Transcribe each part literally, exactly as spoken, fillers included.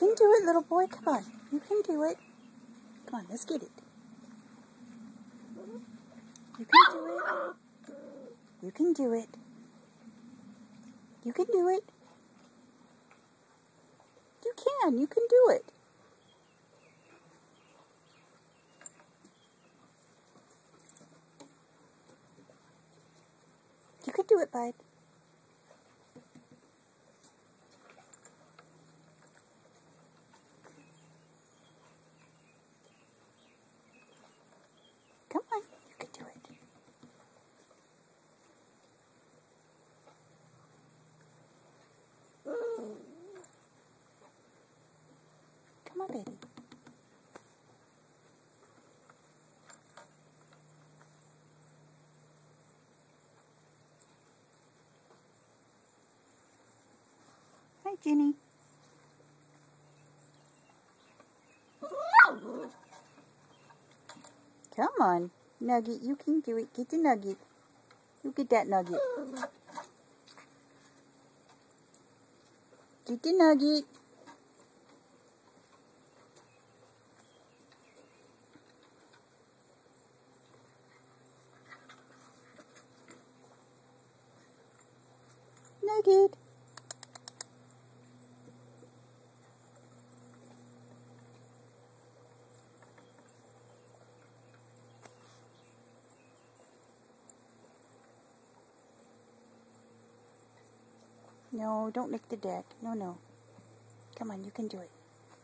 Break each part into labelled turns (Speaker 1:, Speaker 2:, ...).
Speaker 1: can do it, little boy. Come on. You can do it. Come on, let's get it. You can do it. You can do it. You can do it. You can. You can do it. You can do it, bud. Come on, you can do it. Come on, baby. Hi, Jenny. Come on, Nugget, you can do it. Get the nugget. You get that nugget. Get the nugget. Nugget. No, don't lick the deck. No, no. Come on, you can do it.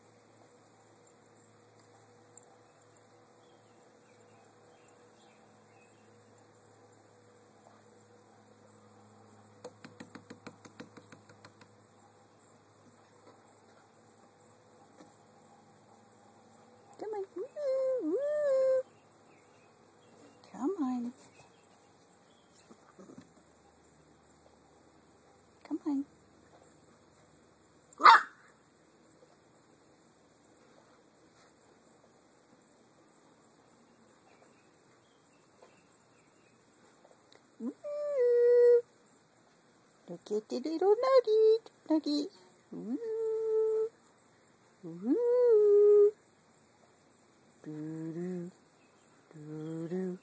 Speaker 1: Come on. Woo, woo. Come on. Come on. Woo. Look at the little nugget. Nugget. Woo. Woo. Doo-doo. Doo-doo.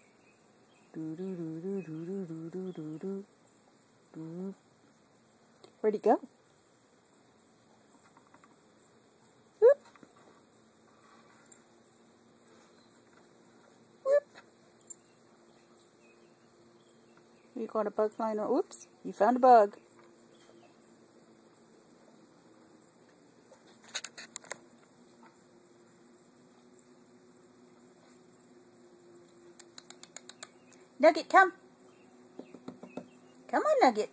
Speaker 1: Doo-doo-doo-doo-doo-doo-doo-doo. Doo. Where'd he go? Whoop. Whoop. You got a bug flying on. Oops, you found a bug. Nugget, come. Come on, Nugget.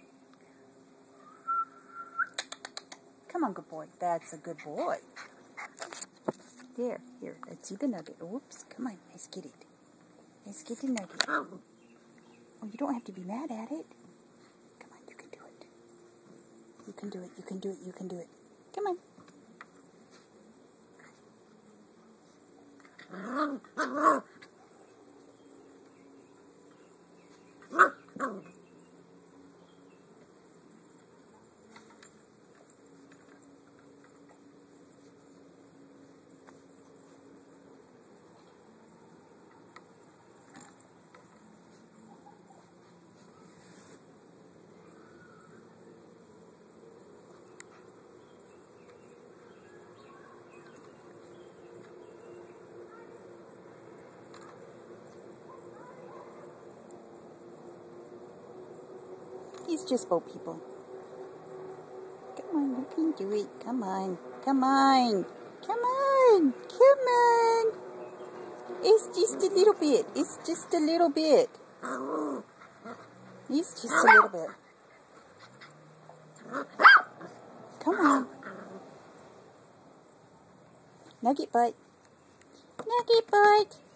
Speaker 1: Come on, good boy. That's a good boy. There, here. Let's see the nugget. Oops. Come on. Let's get it. Let's get the nugget. Oh, you don't have to be mad at it. Come on. You can do it. You can do it. You can do it. You can do it. Come on. He's just boat people. Come on, you can do it. Come on. Come on. Come on. Come on. It's just a little bit. It's just a little bit. It's just a little bit. Come on. Nugget butt. Nugget butt.